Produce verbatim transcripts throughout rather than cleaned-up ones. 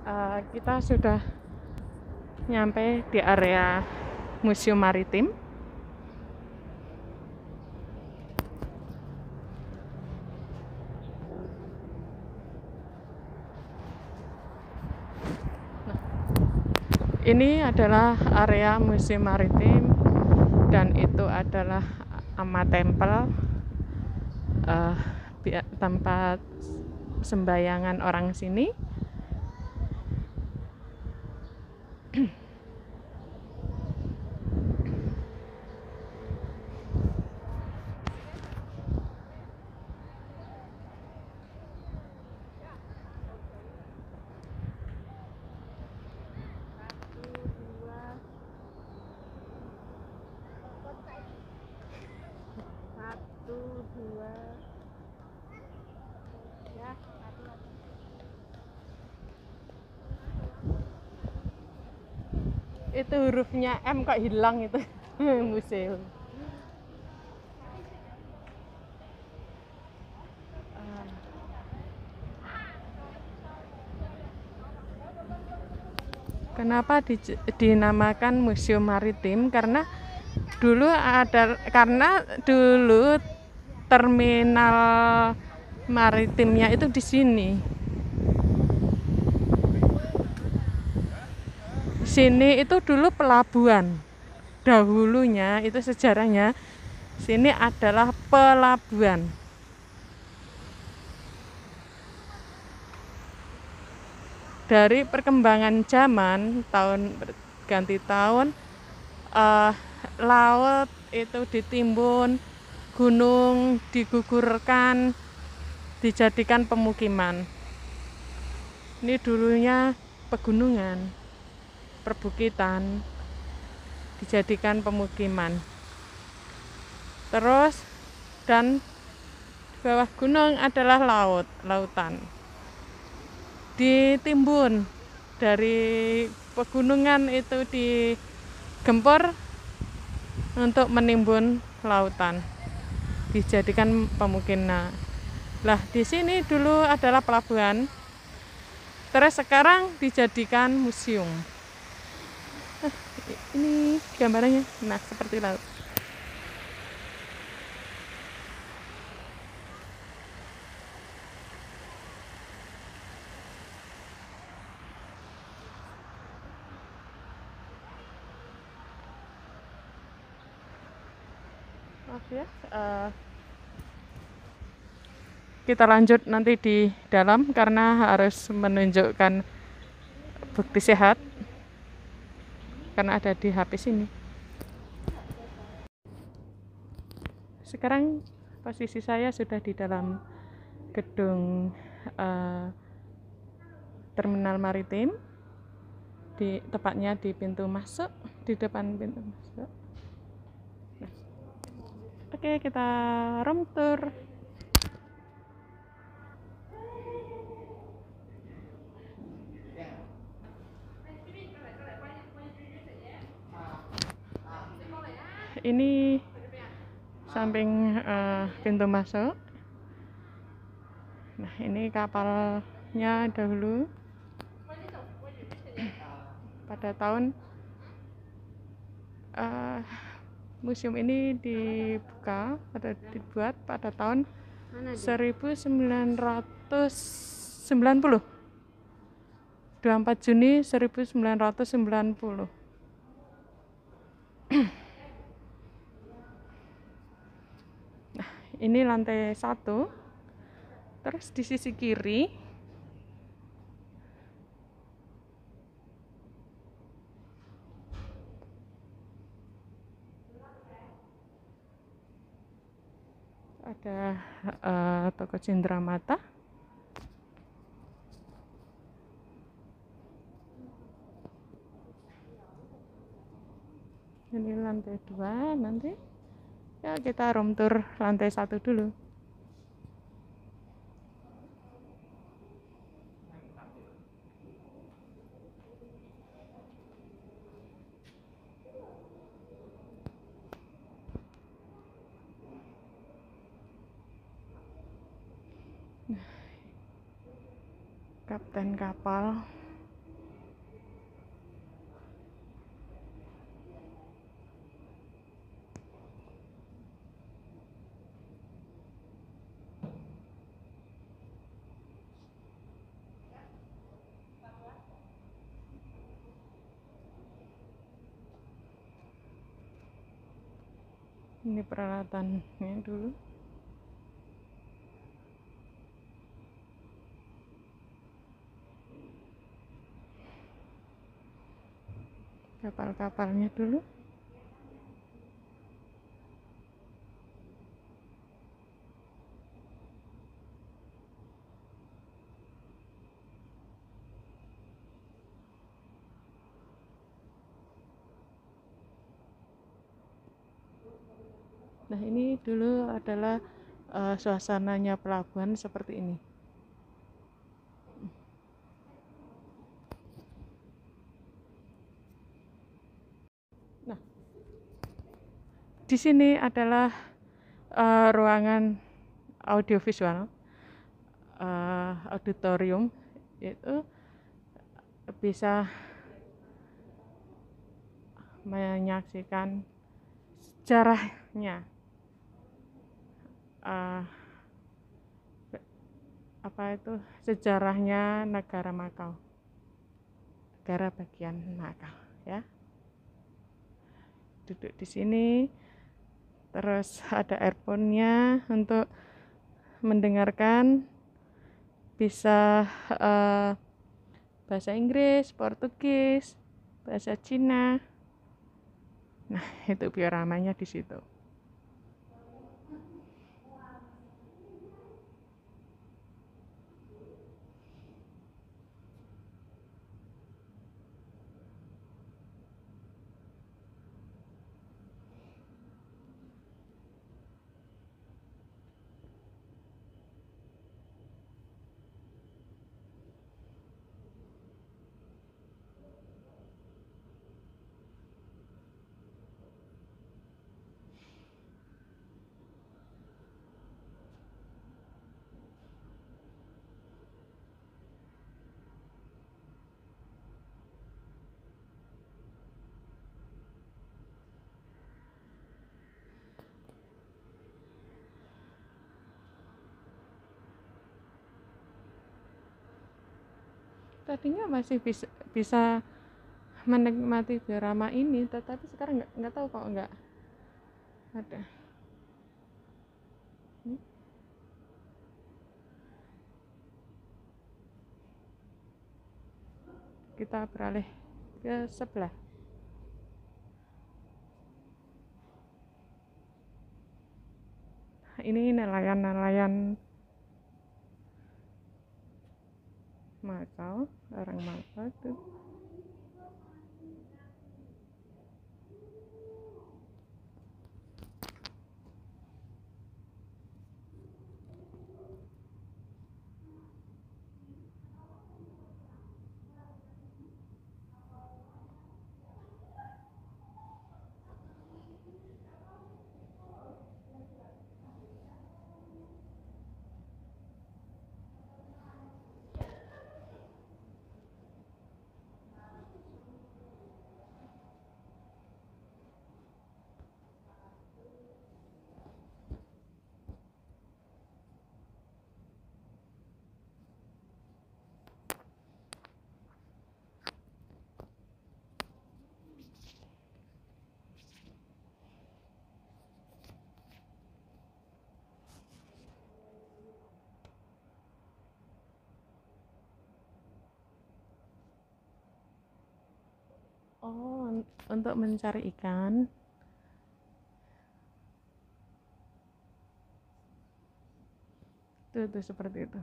uh, kita sudah nyampe di area Museum Maritim. Nah, ini adalah area Museum Maritim dan itu adalah Amma Temple, uh, tempat sembayangan orang sini. Itu hurufnya M kok hilang itu. Museum. Kenapa di, dinamakan Museum Maritim? Karena dulu ada karena dulu terminal maritimnya itu di sini. Sini itu dulu pelabuhan. Dahulunya itu sejarahnya sini adalah pelabuhan. Dari perkembangan zaman, tahun ganti tahun, uh, laut itu ditimbun, gunung digugurkan, dijadikan pemukiman. Ini dulunya pegunungan, perbukitan, dijadikan pemukiman. Terus dan bawah gunung adalah laut, lautan. Ditimbun dari pegunungan itu digempur untuk menimbun lautan, dijadikan pemukiman. Lah di sini dulu adalah pelabuhan, terus sekarang dijadikan museum. Nah, ini gambarannya, nah seperti laut. Maaf ya, uh, kita lanjut nanti di dalam karena harus menunjukkan bukti sehat karena ada di H P sini. Sekarang posisi saya sudah di dalam gedung uh, terminal maritim, di tepatnya di pintu masuk, di depan pintu masuk. Nah, oke, kita room tour. Ini samping uh, pintu masuk. Nah, ini kapalnya dahulu pada tahun uh, museum ini dibuka atau dibuat pada tahun seribu sembilan ratus sembilan puluh, dua puluh empat Juni seribu sembilan ratus sembilan puluh. Nah, ini lantai satu. Terus di sisi kiri ada uh, toko Cindramata. Ini lantai dua nanti. Ya, kita room tour lantai satu dulu. Kapten kapal Ini peralatannya dulu. Kapal-kapalnya dulu. Nah, ini dulu adalah uh, suasananya pelabuhan seperti ini. Nah, di sini adalah uh, ruangan audiovisual, uh, auditorium, yaitu bisa menyaksikan sejarahnya, uh, apa itu sejarahnya negara Makau, negara bagian Makau, ya. Duduk di sini, terus ada earphone-nya untuk mendengarkan, bisa uh, bahasa Inggris, Portugis, bahasa Cina. Nah, itu bioramanya di situ. Tadinya masih bisa bisa menikmati diorama ini, tetapi sekarang nggak nggak tahu kok nggak ada. Hmm? Kita beralih ke sebelah. Ini nelayan-nelayan Makau, orang Makau tuh. Oh, untuk mencari ikan. Tuh, tuh seperti itu.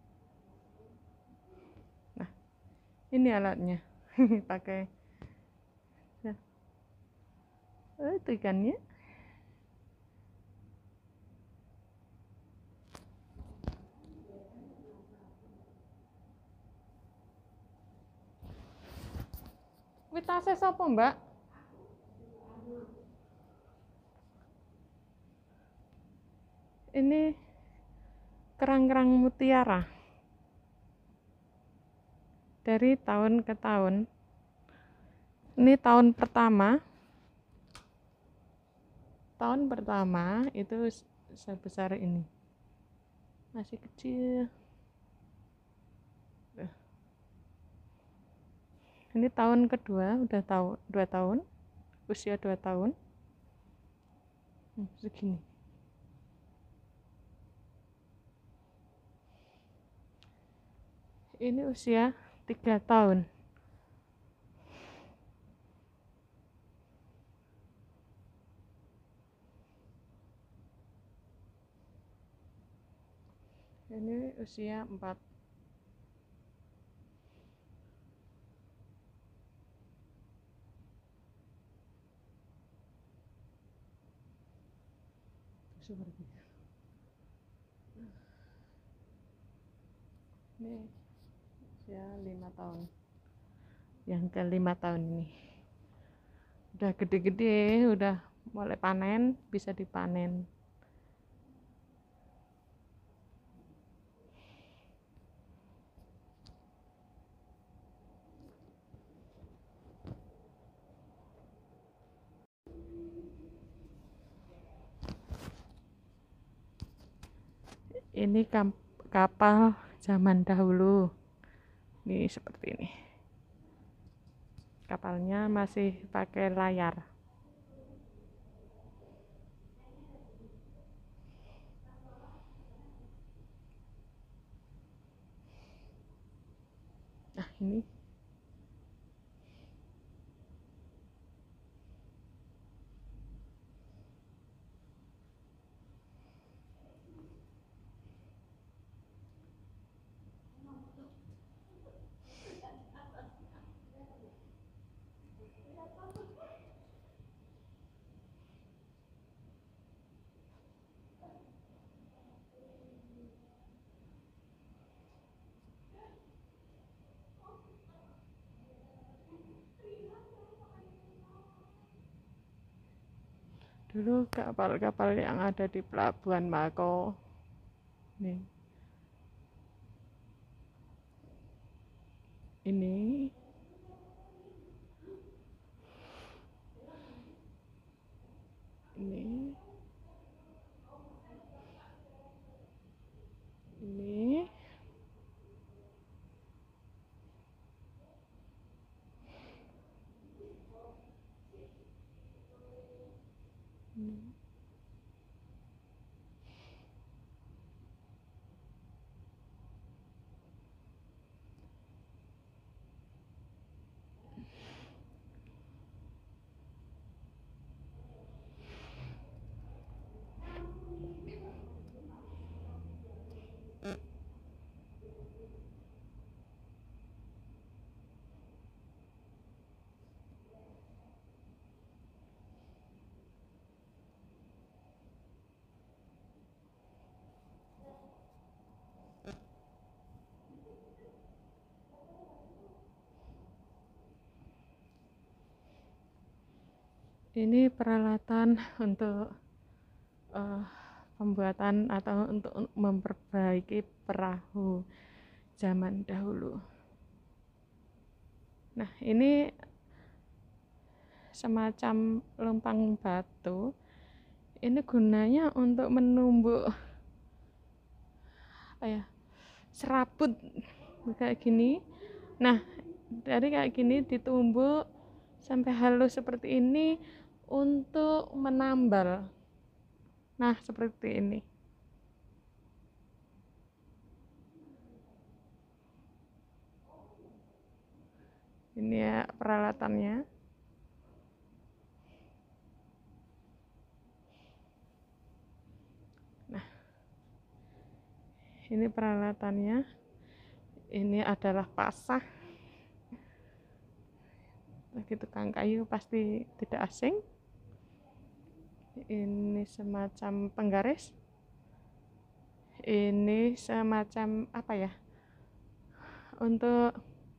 Nah, ini alatnya. Pakai. Nah, oh, itu ikannya. Kuwi tasnya sapa, Mbak? Ini kerang-kerang mutiara. Dari tahun ke tahun. Ini tahun pertama. Tahun pertama itu sebesar ini. Masih kecil. Ini tahun kedua, udah tahu dua tahun, usia dua tahun. Hmm, segini. Ini usia tiga tahun. Ini usia empat. Seperti ini. Ini usia lima tahun. Yang ke lima tahun ini. Udah gede-gede, udah mulai panen, bisa dipanen. Ini kapal zaman dahulu. Ini seperti ini. Kapalnya masih pakai layar. Nah, ini dulu kapal-kapal yang ada di pelabuhan Mako. Nih. Ini ini ini ini ini peralatan untuk uh, pembuatan atau untuk memperbaiki perahu zaman dahulu. Nah, ini semacam lempang batu. Ini gunanya untuk menumbuk apa ya, serabut kayak gini. Nah, dari kayak gini ditumbuk sampai halus seperti ini untuk menambal. Nah, seperti ini. Ini ya peralatannya. Nah, ini peralatannya. Ini adalah pasah. Bagi tukang kayu pasti tidak asing. Ini semacam penggaris. Ini semacam apa ya, untuk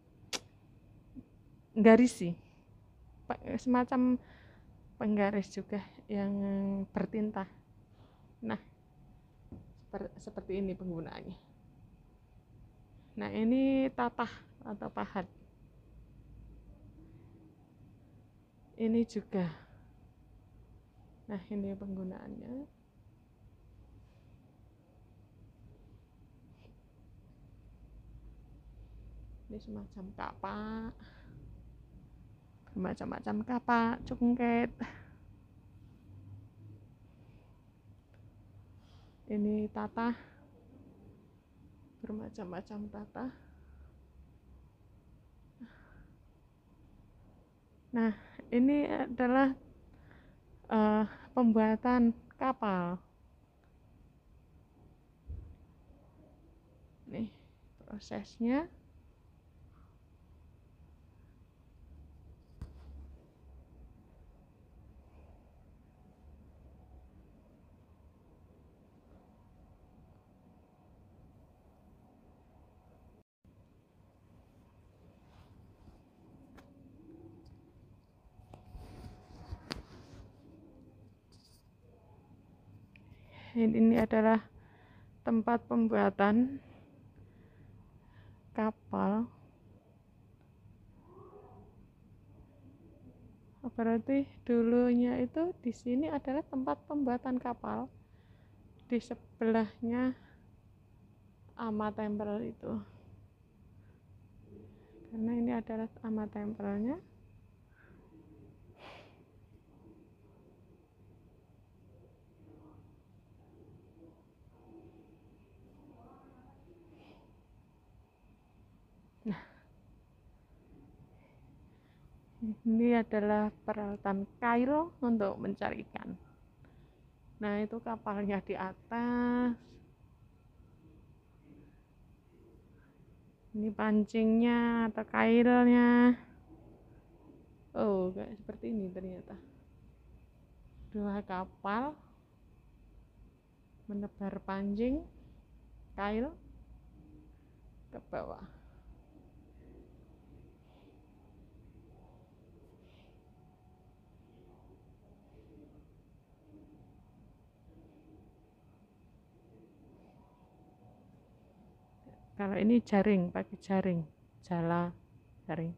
garisi, semacam penggaris juga yang bertinta. Nah, seperti ini penggunaannya. Nah, ini tatah atau pahat. Ini juga. Nah, ini penggunaannya. Ini semacam kapak, macam-macam kapak, cungket. Ini tatah, bermacam-macam tatah. Nah, ini adalah uh, pembuatan kapal. Nih prosesnya. Ini adalah tempat pembuatan kapal. Berarti dulunya itu di sini adalah tempat pembuatan kapal. Di sebelahnya ama tempel itu. Karena ini adalah ama tempelnya. Nah, ini adalah peralatan kail untuk mencari ikan. Nah, itu kapalnya di atas. Ini pancingnya atau kailnya. Oh, kayak seperti ini ternyata. Dua kapal menebar pancing kail ke bawah. Kalau ini jaring, pakai jaring, jala jaring.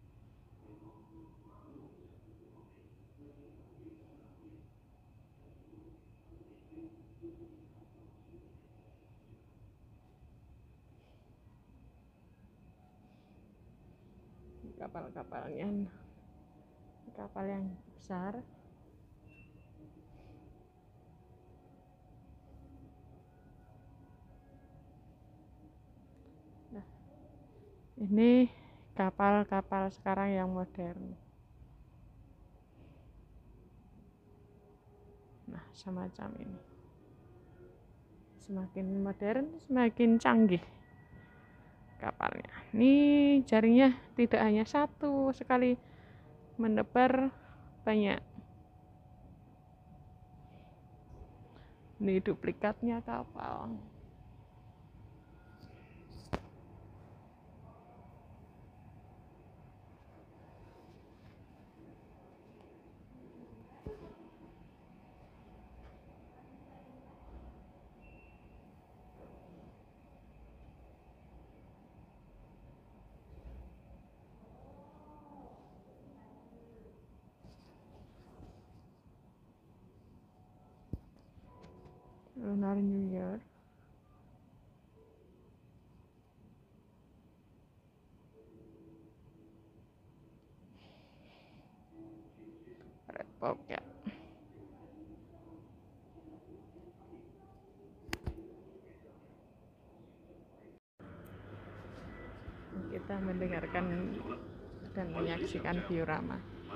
Kapal-kapalnya, kapal yang besar. Nah, ini kapal-kapal sekarang yang modern. Nah, semacam ini. Semakin modern, semakin canggih kapalnya. Ini jaringnya tidak hanya satu, sekali menebar banyak. Ini duplikatnya kapal. Lunar New Year. Red Pocket. Kita mendengarkan dan menyaksikan diorama.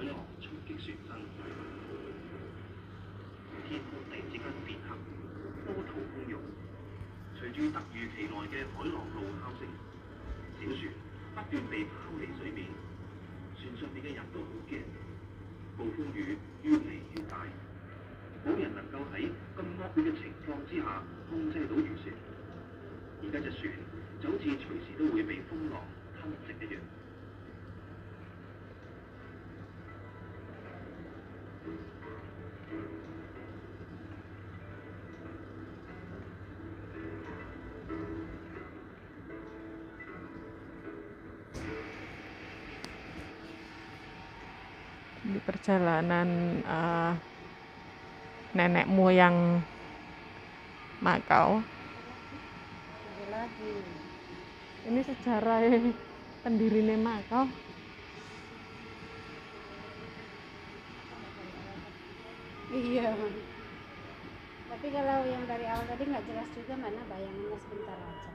Di perjalanan uh, nenek moyang Makau. Ini sejarah pendirinya Makau. Iya, tapi Tapi kalau yang dari awal tadi nggak jelas juga, mana bayangannya sebentar aja.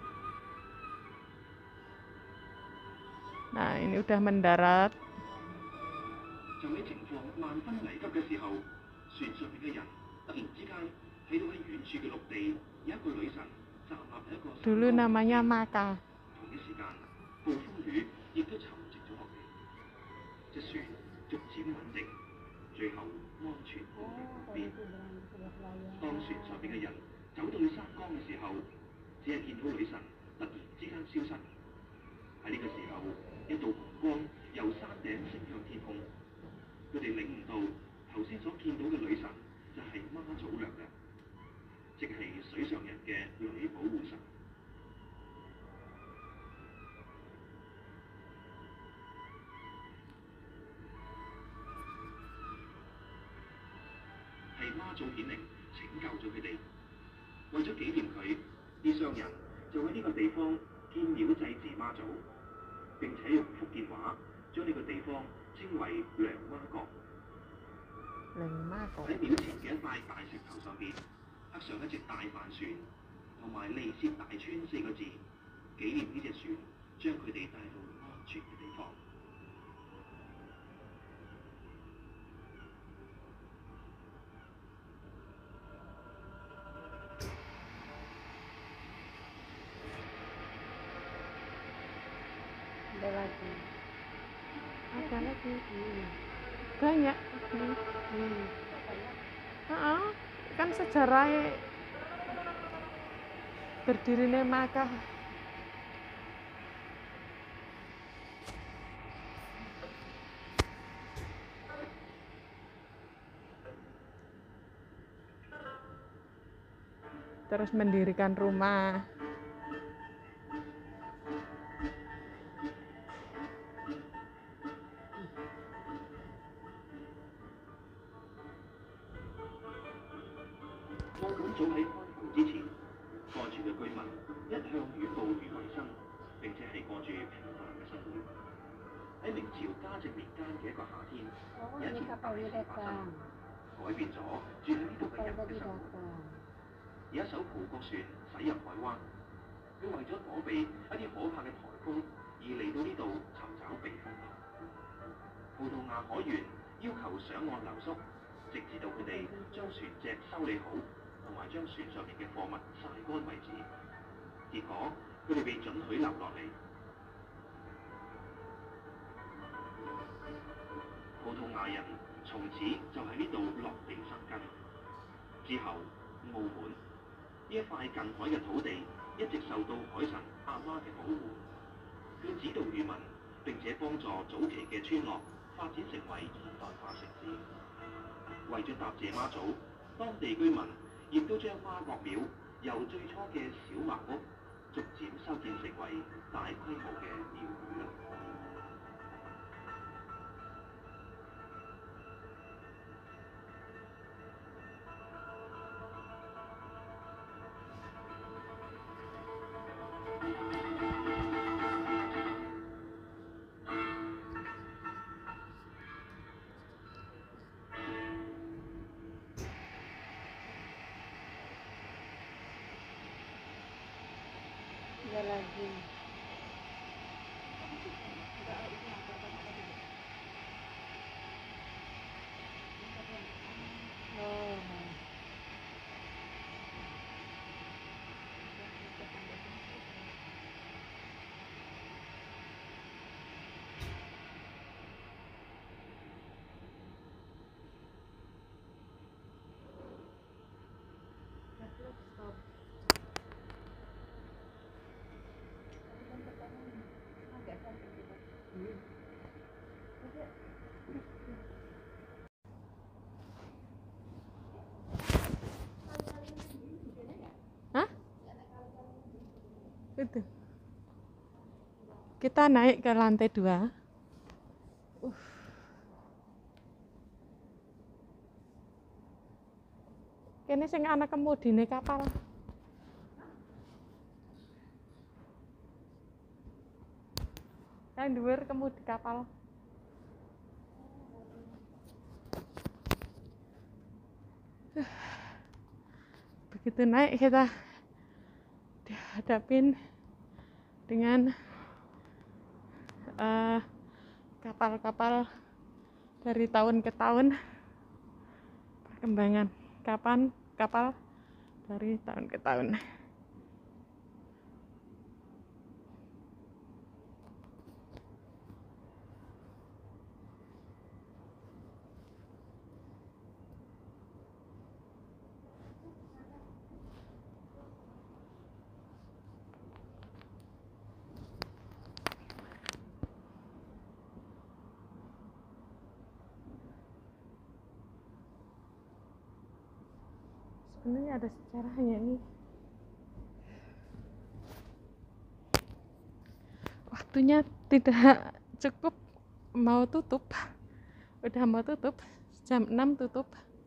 Nah, ini udah mendarat. 就喺情況萬分危急嘅時候，船上面嘅人突然之間睇到喺遠處嘅陸地有一個女神站立喺一個 Dulu namanya Maka. 同一時間，暴風雨亦都沉寂咗落嚟，隻船逐漸穩定，最後安全到達岸邊。當船上邊嘅人走到去山崗嘅時候，只係見到女神突然之間消失。喺呢個時候，一道紅光由山頂升向天空。佢哋領悟到頭先所見到嘅女神就係媽祖娘娘，即係水上人嘅女保護神。係媽祖顯靈拯救咗佢哋。為咗紀念佢，啲商人就喺呢個地方建廟祭祀媽祖，並且用福建話將呢個地方稱為娘媽閣。喺廟前嘅一塊大石頭上邊刻上一隻大帆船同埋利涉大川四個字，紀念呢隻船將佢哋帶到安全嘅地方。 Ada lagi. Ada lagi. Hmm. Banyak. Hmm. Heeh, kan sejarahnya berdirinya Maka. Terus mendirikan rumah. 早喺開埠之前，該處嘅居民一向以捕魚為生，並且係過住平凡嘅生活。喺明朝嘉靖年間嘅一個夏天，有一件大事發生，改變咗住喺呢度嘅人嘅生活。有一艘葡國船駛入海灣，佢為咗躲避一啲可怕嘅颱風而嚟到呢度尋找避風塘。葡萄牙海員要求上岸留宿，直至到佢哋將船隻修理好，同埋將船上面嘅貨物曬乾為止。結果佢哋被准許留落嚟。葡萄牙人從此就喺呢度落地生根。之後，澳門呢一塊近海嘅土地一直受到海神阿媽嘅保護，佢指導漁民，並且幫助早期嘅村落發展成為現代化城市。為咗答謝媽祖，當地居民亦都將媽閣廟由最初嘅小茅屋，逐漸修建成為大規模嘅廟宇啦。 Ada lagi. Oh. Hah? Itu. Kita naik ke lantai dua. Uh. Kene sing ana kemudine kapal. Yang dhuwur kemudi kapal. begitu naik kita dihadapin dengan uh, kapal-kapal dari tahun ke tahun, perkembangan kapan kapal dari tahun ke tahun. Sebenarnya ada sejarahnya nih. Waktunya tidak cukup, mau tutup, udah mau tutup, jam enam tutup.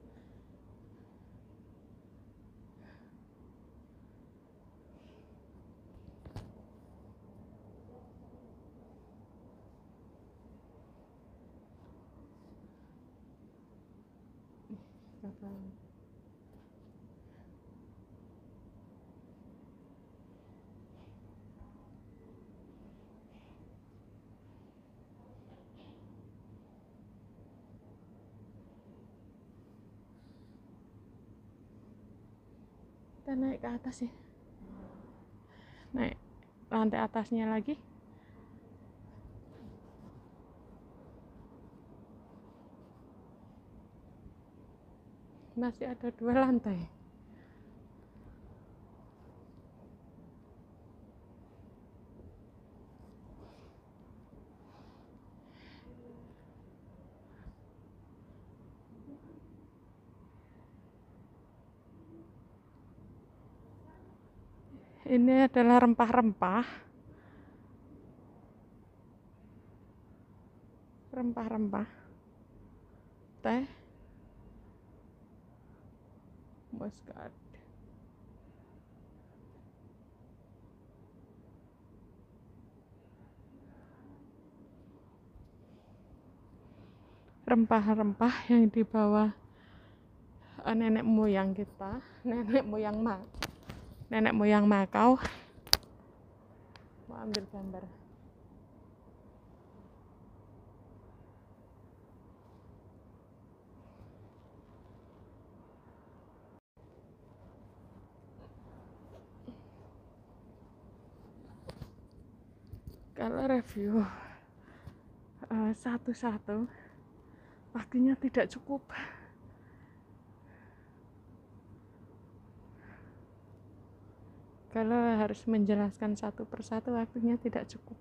Kapal. Kita naik ke atas ya, naik lantai atasnya lagi. Masih ada dua lantai. Ini adalah rempah-rempah, rempah-rempah, teh, muskat, rempah-rempah yang dibawa uh, nenek moyang kita, nenek moyang ma, nenek moyang Makau. Mau ambil gambar. Kalau review uh, satu-satu, waktunya tidak cukup. Kalau harus menjelaskan satu persatu, waktunya tidak cukup.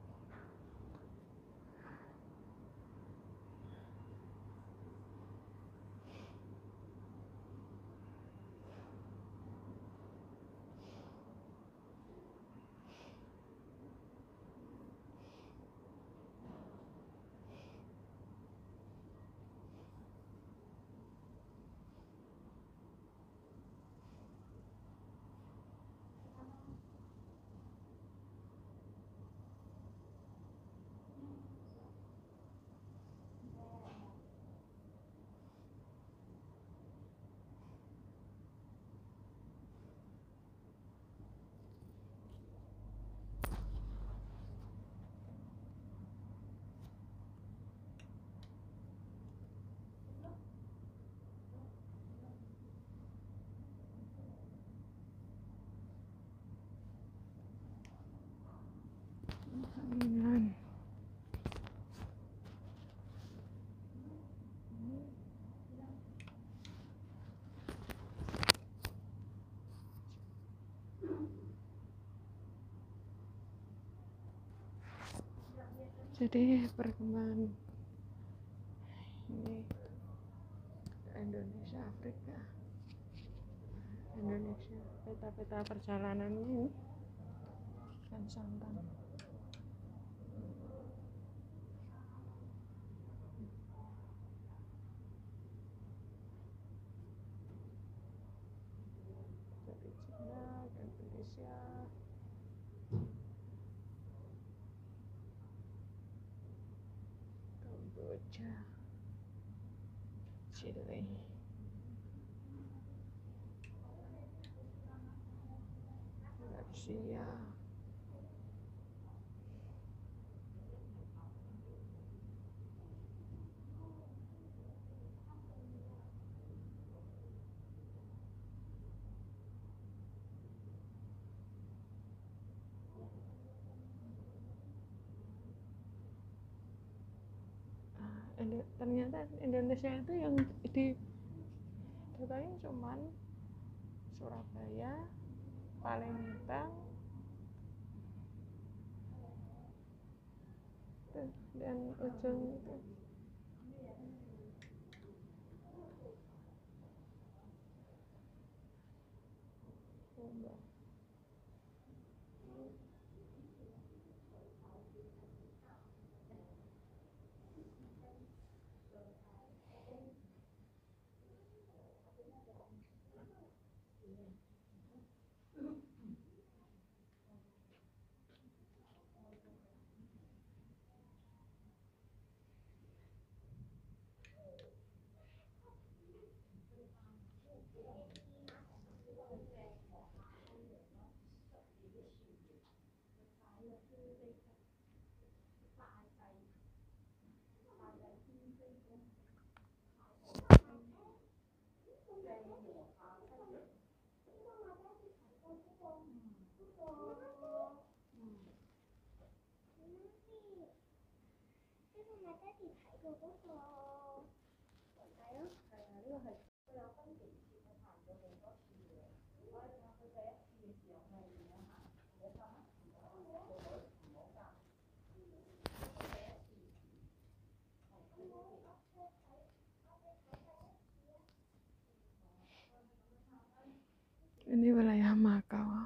Amin. Jadi perkembangan ini Indonesia Afrika, Indonesia, peta-peta perjalanannya ini kan santan. Dari Cina ke Indonesia, Kamboja, Chile. Indonesia. Ah, ternyata Indonesia itu yang di datanya cuman Surabaya, Palembang, dan ujung itu Sumbar. Ini wilayah Makau.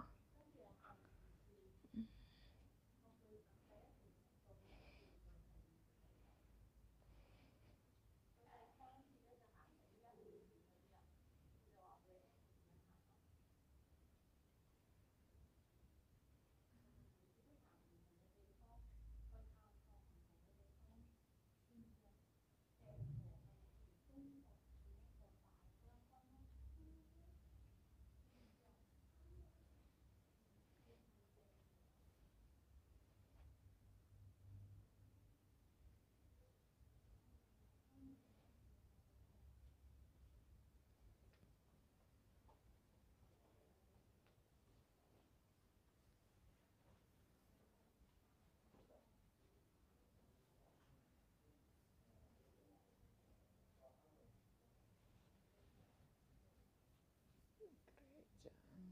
Gereja.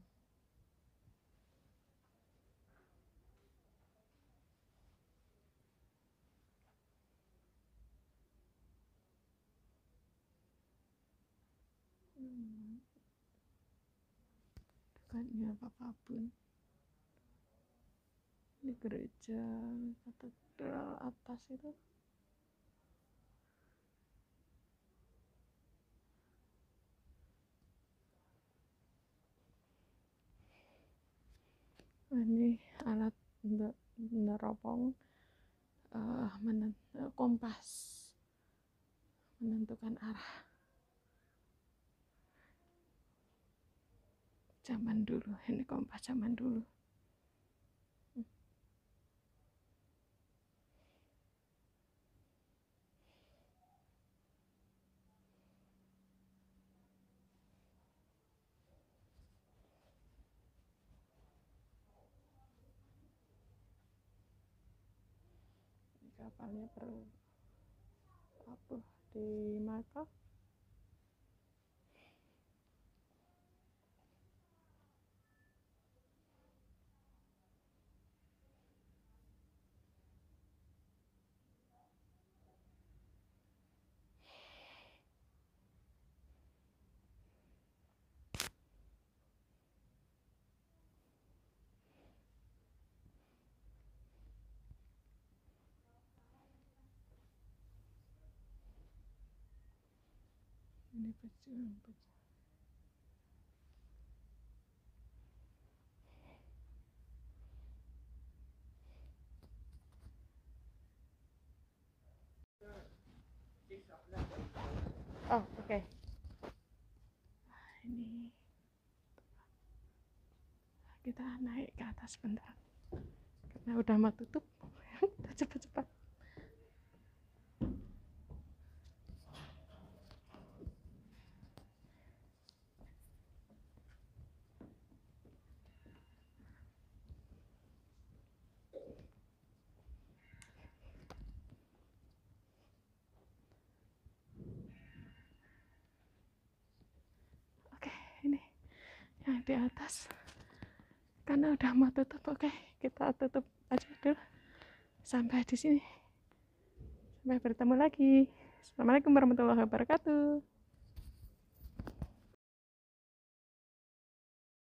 Hmm. Dekatnya apapun. Ini gereja katedral atas itu. Ini alat untuk meneropong uh, menent kompas menentukan arah zaman dulu. Ini kompas zaman dulu. Ini kapalnya perlu apa di Makau. Ini pejuang pejuang. Oh, oke. Okay. Nah, ini kita kita naik ke atas bentar karena udah mau tutup. Kita cepat-cepat. Oke, ini yang di atas karena udah mau tutup. Oke, kita tutup aja dulu sampai di sini. Sampai bertemu lagi. Assalamualaikum warahmatullahi wabarakatuh.